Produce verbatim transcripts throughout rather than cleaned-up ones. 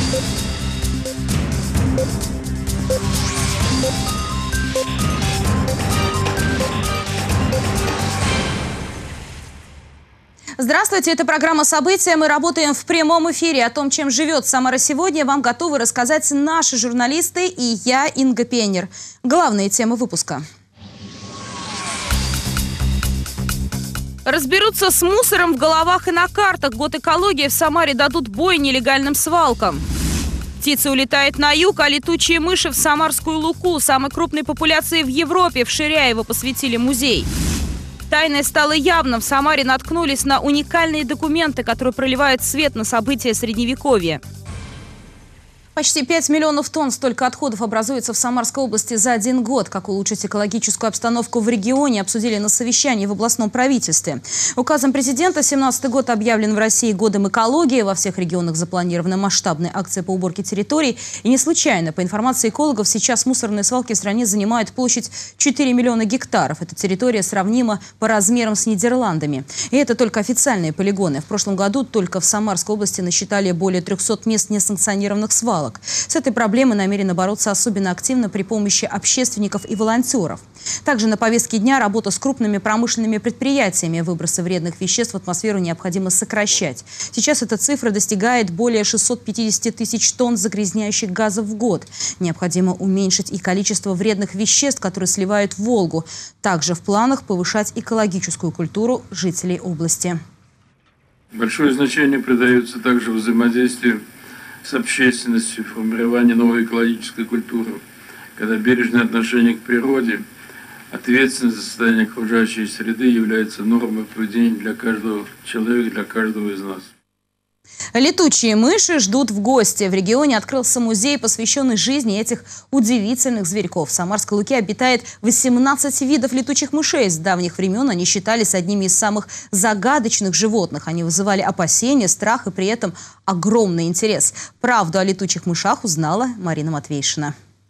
Здравствуйте, это программа «События». Мы работаем в прямом эфире. О том, чем живет Самара сегодня, вам готовы рассказать наши журналисты и я, Инга Пенер. Главные темы выпуска. Разберутся с мусором в головах и на картах. Год экологии в Самаре дадут бой нелегальным свалкам. Птица улетает на юг, а летучие мыши в Самарскую Луку. Самой крупной популяции в Европе в Ширяево посвятили музей. Тайное стало явным. В Самаре наткнулись на уникальные документы, которые проливают свет на события Средневековья. Почти пять миллионов тонн столько отходов образуется в Самарской области за один год. Как улучшить экологическую обстановку в регионе, обсудили на совещании в областном правительстве. Указом президента семнадцатый год объявлен в России годом экологии. Во всех регионах запланирована масштабная акция по уборке территорий. И не случайно, по информации экологов, сейчас мусорные свалки в стране занимают площадь четыре миллиона гектаров. Эта территория сравнима по размерам с Нидерландами. И это только официальные полигоны. В прошлом году только в Самарской области насчитали более трёхсот мест несанкционированных свалок. С этой проблемой намерены бороться особенно активно при помощи общественников и волонтеров. Также на повестке дня работа с крупными промышленными предприятиями. Выбросы вредных веществ в атмосферу необходимо сокращать. Сейчас эта цифра достигает более шестисот пятидесяти тысяч тонн загрязняющих газов в год. Необходимо уменьшить и количество вредных веществ, которые сливают в Волгу. Также в планах повышать экологическую культуру жителей области. Большое значение придается также взаимодействию с общественностью, формирование новой экологической культуры, когда бережное отношение к природе, ответственность за состояние окружающей среды является нормой поведения для каждого человека, для каждого из нас. Летучие мыши ждут в гости. В регионе открылся музей, посвященный жизни этих удивительных зверьков. В Самарской Луке обитает восемнадцать видов летучих мышей. С давних времен они считались одними из самых загадочных животных. Они вызывали опасения, страх и при этом огромный интерес. Правду о летучих мышах узнала Марина Матвейшина.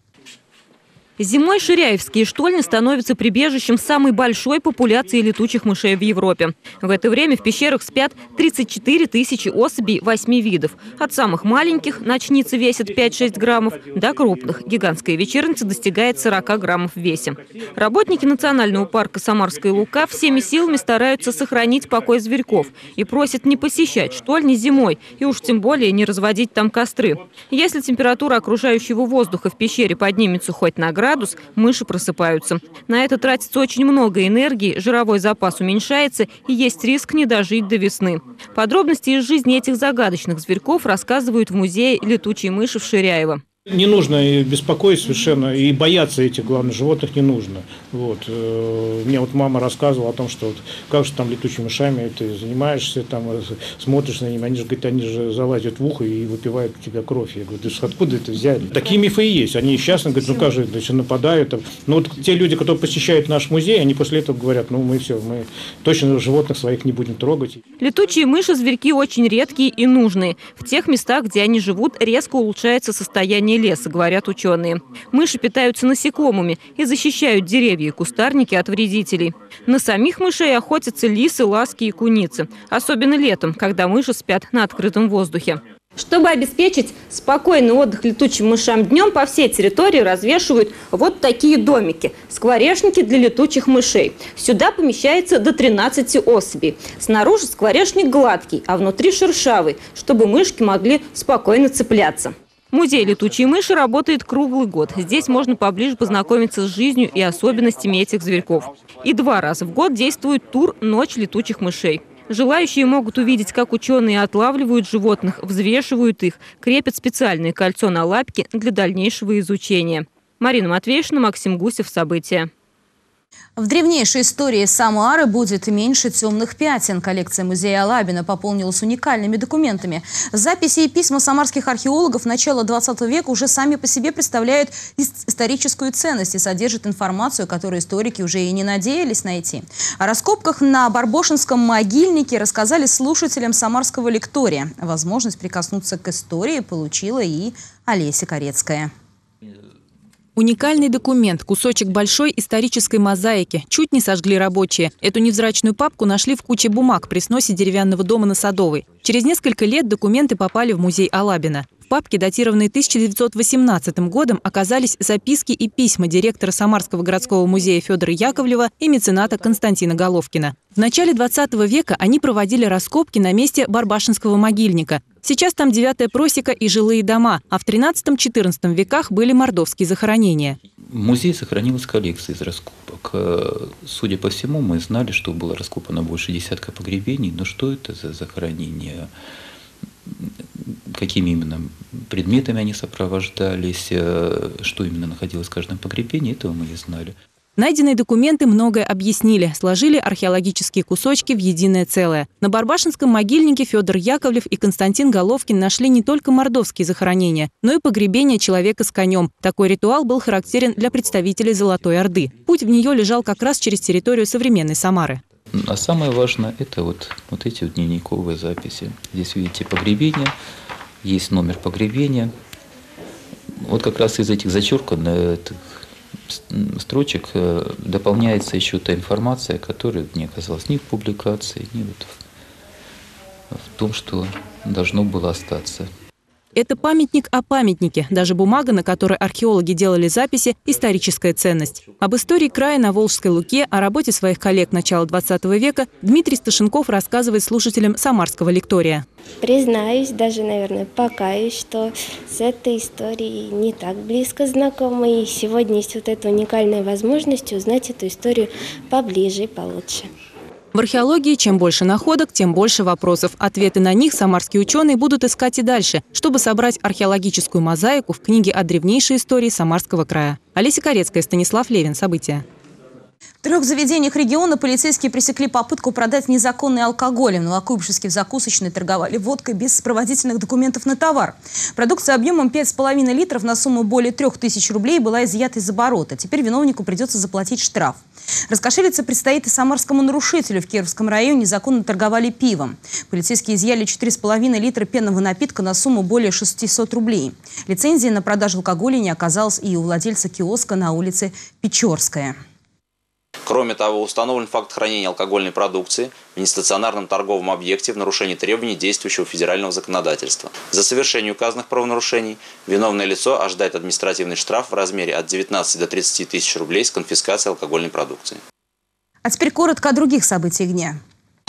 Зимой Ширяевские штольни становятся прибежищем самой большой популяции летучих мышей в Европе. В это время в пещерах спят тридцать четыре тысячи особей восьми видов. От самых маленьких, ночницы весят пять-шесть граммов, до крупных. Гигантская вечерница достигает сорока граммов в весе. Работники национального парка Самарская Лука всеми силами стараются сохранить покой зверьков и просят не посещать штольни зимой и уж тем более не разводить там костры. Если температура окружающего воздуха в пещере поднимется хоть на градус, градус, мыши просыпаются. На это тратится очень много энергии, жировой запас уменьшается и есть риск не дожить до весны. Подробности из жизни этих загадочных зверьков рассказывают в музее летучей мыши в Ширяево. Не нужно беспокоить совершенно, и бояться этих главных животных не нужно. Вот. Мне вот мама рассказывала о том, что вот, как же там летучими мышами ты занимаешься, там, смотришь на них, они же, говорит, они же залазят в ухо и выпивают у тебя кровь. Я говорю, ты откуда это взяли? Такие мифы и есть. Они счастны, говорят, ну как же, значит, нападают. Но вот те люди, которые посещают наш музей, они после этого говорят, ну мы все, мы точно животных своих не будем трогать. Летучие мыши – зверьки очень редкие и нужные. В тех местах, где они живут, резко улучшается состояние леса, говорят ученые. Мыши питаются насекомыми и защищают деревья и кустарники от вредителей. На самих мышей охотятся лисы, ласки и куницы. Особенно летом, когда мыши спят на открытом воздухе. Чтобы обеспечить спокойный отдых летучим мышам днем, по всей территории развешивают вот такие домики – скворечники для летучих мышей. Сюда помещается до тринадцати особей. Снаружи скворечник гладкий, а внутри шершавый, чтобы мышки могли спокойно цепляться. Музей летучей мыши работает круглый год. Здесь можно поближе познакомиться с жизнью и особенностями этих зверьков. И два раза в год действует тур «Ночь летучих мышей». Желающие могут увидеть, как ученые отлавливают животных, взвешивают их, крепят специальное кольцо на лапке для дальнейшего изучения. Марина Матвейшина, Максим Гусев. События. В древнейшей истории Самары будет меньше темных пятен. Коллекция музея Алабина пополнилась уникальными документами. Записи и письма самарских археологов начала двадцатого века уже сами по себе представляют историческую ценность и содержат информацию, которую историки уже и не надеялись найти. О раскопках на Барбошинском могильнике рассказали слушателям самарского лектория. Возможность прикоснуться к истории получила и Олеся Корецкая. Уникальный документ, кусочек большой исторической мозаики. Чуть не сожгли рабочие. Эту невзрачную папку нашли в куче бумаг при сносе деревянного дома на Садовой. Через несколько лет документы попали в музей Алабина. В папке, датированной тысяча девятьсот восемнадцатым годом, оказались записки и письма директора Самарского городского музея Федора Яковлева и мецената Константина Головкина. В начале двадцатого века они проводили раскопки на месте Барбашинского могильника. Сейчас там девятая просека и жилые дома, а в тринадцатом-четырнадцатом веках были мордовские захоронения. Музей сохранил коллекции из раскопок. Судя по всему, мы знали, что было раскопано больше десятка погребений, но что это за захоронения? Какими именно предметами они сопровождались, что именно находилось в каждом погребении, этого мы не знали. Найденные документы многое объяснили, сложили археологические кусочки в единое целое. На Барбашинском могильнике Федор Яковлев и Константин Головкин нашли не только мордовские захоронения, но и погребение человека с конем. Такой ритуал был характерен для представителей Золотой Орды. Путь в нее лежал как раз через территорию современной Самары. А самое важное – это вот, вот эти вот дневниковые записи. Здесь видите погребение, есть номер погребения. Вот как раз из этих зачерканных строчек дополняется еще та информация, которая не оказалась ни в публикации, ни вот в, в том, что должно было остаться. Это памятник о памятнике. Даже бумага, на которой археологи делали записи, историческая ценность. Об истории края на Волжской Луке, о работе своих коллег начала двадцатого века Дмитрий Сташенков рассказывает слушателям Самарского лектория. Признаюсь, даже, наверное, покаюсь, что с этой историей не так близко знакомы. И сегодня есть вот эта уникальная возможность узнать эту историю поближе и получше. В археологии чем больше находок, тем больше вопросов. Ответы на них самарские ученые будут искать и дальше, чтобы собрать археологическую мозаику в книге о древнейшей истории Самарского края. Олеся Корецкая, Станислав Левин. События. В трех заведениях региона полицейские пресекли попытку продать незаконный алкоголь. В Новокуйбышевске в закусочной торговали водкой без сопроводительных документов на товар. Продукция объемом пять с половиной литров на сумму более трех тысяч рублей была изъята из оборота. Теперь виновнику придется заплатить штраф. Раскошелиться предстоит и самарскому нарушителю. В Кировском районе незаконно торговали пивом. Полицейские изъяли четыре с половиной литра пенного напитка на сумму более шестисот рублей. Лицензии на продажу алкоголя не оказалось и у владельца киоска на улице Печорская. Кроме того, установлен факт хранения алкогольной продукции в нестационарном торговом объекте в нарушении требований действующего федерального законодательства. За совершение указанных правонарушений виновное лицо ожидает административный штраф в размере от девятнадцати до тридцати тысяч рублей с конфискацией алкогольной продукции. А теперь коротко о других событиях дня.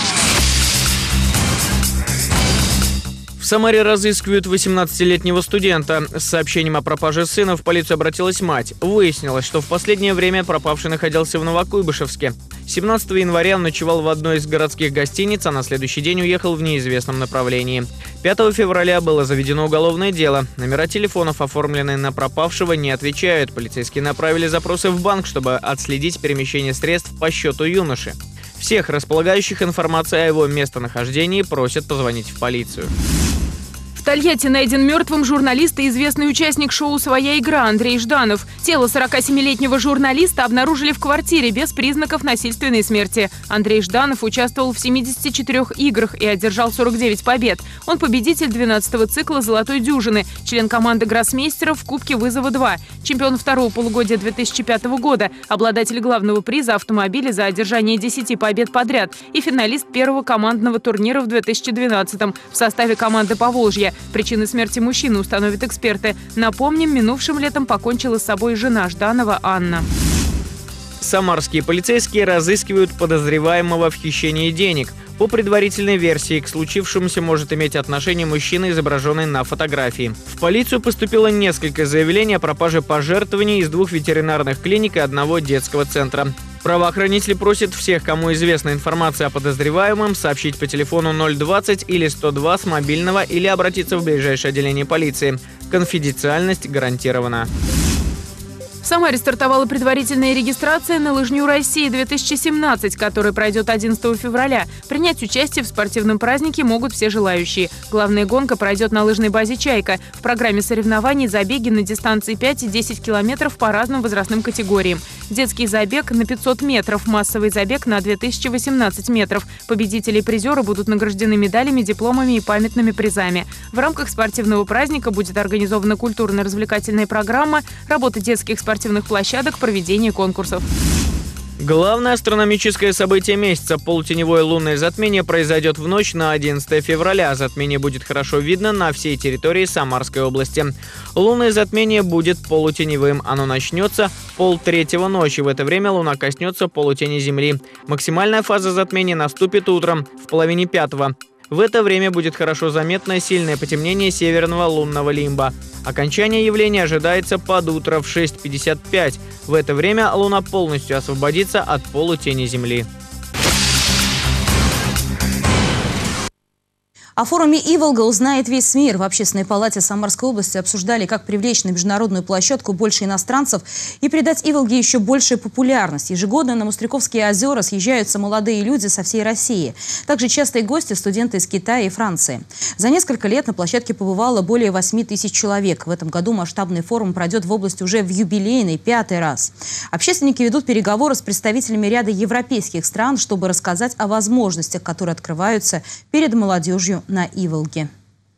В Самаре разыскивают восемнадцатилетнего студента. С сообщением о пропаже сына в полицию обратилась мать. Выяснилось, что в последнее время пропавший находился в Новокуйбышевске. семнадцатого января он ночевал в одной из городских гостиниц, а на следующий день уехал в неизвестном направлении. пятого февраля было заведено уголовное дело. Номера телефонов, оформленные на пропавшего, не отвечают. Полицейские направили запросы в банк, чтобы отследить перемещение средств по счету юноши. Всех располагающих информацией о его местонахождении просят позвонить в полицию. В Тольятти найден мертвым журналист и известный участник шоу «Своя игра» Андрей Жданов. Тело сорокасемилетнего журналиста обнаружили в квартире без признаков насильственной смерти. Андрей Жданов участвовал в семидесяти четырёх играх и одержал сорок девять побед. Он победитель двенадцатого цикла «Золотой дюжины», член команды гроссмейстеров в Кубке Вызова-два, чемпион второго полугодия две тысячи пятого года, обладатель главного приза автомобиля за одержание десяти побед подряд и финалист первого командного турнира в две тысячи двенадцатом в составе команды «Поволжье». Причины смерти мужчины установят эксперты. Напомним, минувшим летом покончила с собой жена Жданова Анна. Самарские полицейские разыскивают подозреваемого в хищении денег. По предварительной версии, к случившемуся может иметь отношение мужчина, изображенный на фотографии. В полицию поступило несколько заявлений о пропаже пожертвований из двух ветеринарных клиник и одного детского центра. Правоохранители просят всех, кому известна информация о подозреваемом, сообщить по телефону ноль двадцать или сто два с мобильного или обратиться в ближайшее отделение полиции. Конфиденциальность гарантирована. В Самаре стартовала предварительная регистрация на Лыжню России-две тысячи семнадцать, которая пройдет одиннадцатого февраля. Принять участие в спортивном празднике могут все желающие. Главная гонка пройдет на лыжной базе «Чайка». В программе соревнований забеги на дистанции пять и десять километров по разным возрастным категориям. Детский забег на пятьсот метров, массовый забег на две тысячи восемнадцать метров. Победители и призеры будут награждены медалями, дипломами и памятными призами. В рамках спортивного праздника будет организована культурно-развлекательная программа, работа детских спортивных площадок, проведение конкурсов. Главное астрономическое событие месяца – полутеневое лунное затмение произойдет в ночь на одиннадцатое февраля. Затмение будет хорошо видно на всей территории Самарской области. Лунное затмение будет полутеневым. Оно начнется в полтретьего ночи. В это время Луна коснется полутени Земли. Максимальная фаза затмения наступит утром в половине пятого. В это время будет хорошо заметно сильное потемнение северного лунного лимба. Окончание явления ожидается под утро в шесть пятьдесят пять. В это время Луна полностью освободится от полутени Земли. О форуме «Иволга» узнает весь мир. В Общественной палате Самарской области обсуждали, как привлечь на международную площадку больше иностранцев и придать «Иволге» еще большую популярность. Ежегодно на Мустряковские озера съезжаются молодые люди со всей России. Также частые гости – студенты из Китая и Франции. За несколько лет на площадке побывало более восьми тысяч человек. В этом году масштабный форум пройдет в области уже в юбилейный пятый раз. Общественники ведут переговоры с представителями ряда европейских стран, чтобы рассказать о возможностях, которые открываются перед молодежью на Иволге.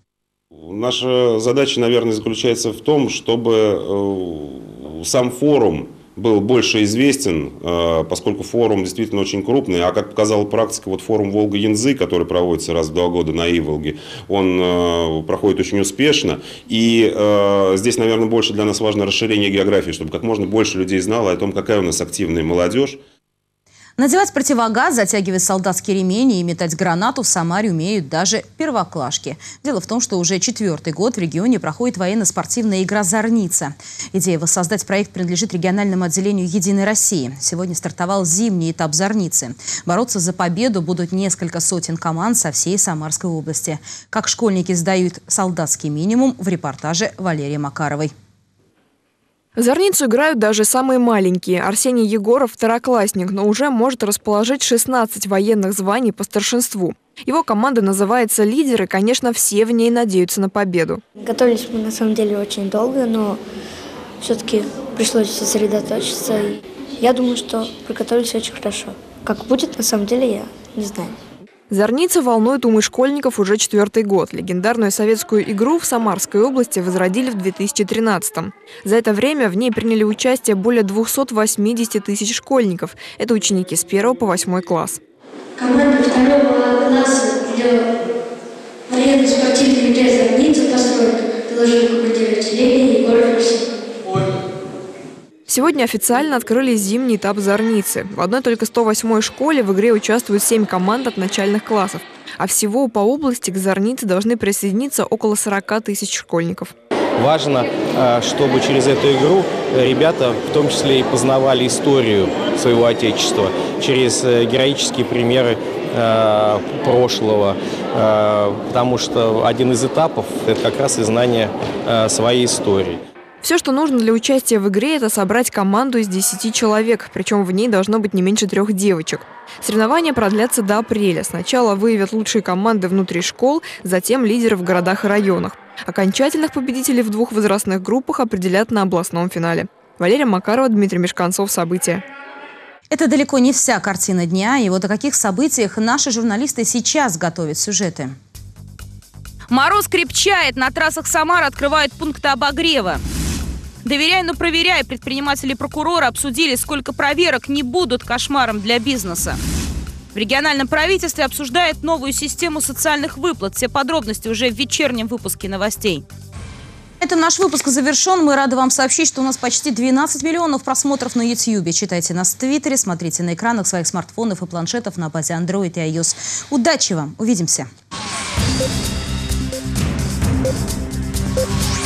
Наша задача, наверное, заключается в том, чтобы сам форум был больше известен, поскольку форум действительно очень крупный, а как показала практика, вот форум Волга-Янзы, который проводится раз в два года на Иволге, он проходит очень успешно, и здесь, наверное, больше для нас важно расширение географии, чтобы как можно больше людей знало о том, какая у нас активная молодежь. Надевать противогаз, затягивать солдатские ремени и метать гранату в Самаре умеют даже первоклашки. Дело в том, что уже четвертый год в регионе проходит военно-спортивная игра «Зорница». Идея воссоздать проект принадлежит региональному отделению «Единой России». Сегодня стартовал зимний этап «Зорницы». Бороться за победу будут несколько сотен команд со всей Самарской области. Как школьники сдают солдатский минимум, в репортаже Валерии Макаровой. В «Зорницу» играют даже самые маленькие. Арсений Егоров – второклассник, но уже может расположить шестнадцать военных званий по старшинству. Его команда называется «Лидер», и, конечно, все в ней надеются на победу. Готовились мы на самом деле очень долго, но все-таки пришлось сосредоточиться. Я думаю, что приготовились очень хорошо. Как будет, на самом деле, я не знаю. «Зорница» волнует умы школьников уже четвертый год. Легендарную советскую игру в Самарской области возродили в две тысячи тринадцатом. За это время в ней приняли участие более двухсот восьмидесяти тысяч школьников. Это ученики с первого по восьмой класс. Команда второго класса для военно-спортивной игры «Зорница» построена, доложили командир отделения Егоров Алексей. Сегодня официально открыли зимний этап «Зорницы». В одной только сто восьмой школе в игре участвуют семь команд от начальных классов. А всего по области к «Зорнице» должны присоединиться около сорока тысяч школьников. Важно, чтобы через эту игру ребята в том числе и познавали историю своего Отечества, через героические примеры прошлого, потому что один из этапов – это как раз и знание своей истории. Все, что нужно для участия в игре, это собрать команду из десяти человек, причем в ней должно быть не меньше трех девочек. Соревнования продлятся до апреля. Сначала выявят лучшие команды внутри школ, затем лидеров в городах и районах. Окончательных победителей в двух возрастных группах определят на областном финале. Валерия Макарова, Дмитрий Мешканцов. События. Это далеко не вся картина дня. И вот о каких событиях наши журналисты сейчас готовят сюжеты. Мороз крепчает. На трассах Самары открывают пункты обогрева. Доверяй, но проверяй. Предприниматели и прокуроры обсудили, сколько проверок не будут кошмаром для бизнеса. В региональном правительстве обсуждают новую систему социальных выплат. Все подробности уже в вечернем выпуске новостей. Это наш выпуск завершен. Мы рады вам сообщить, что у нас почти двенадцать миллионов просмотров на ютьюбе. Читайте нас в Твиттере, смотрите на экранах своих смартфонов и планшетов на базе Android и iOS. Удачи вам! Увидимся!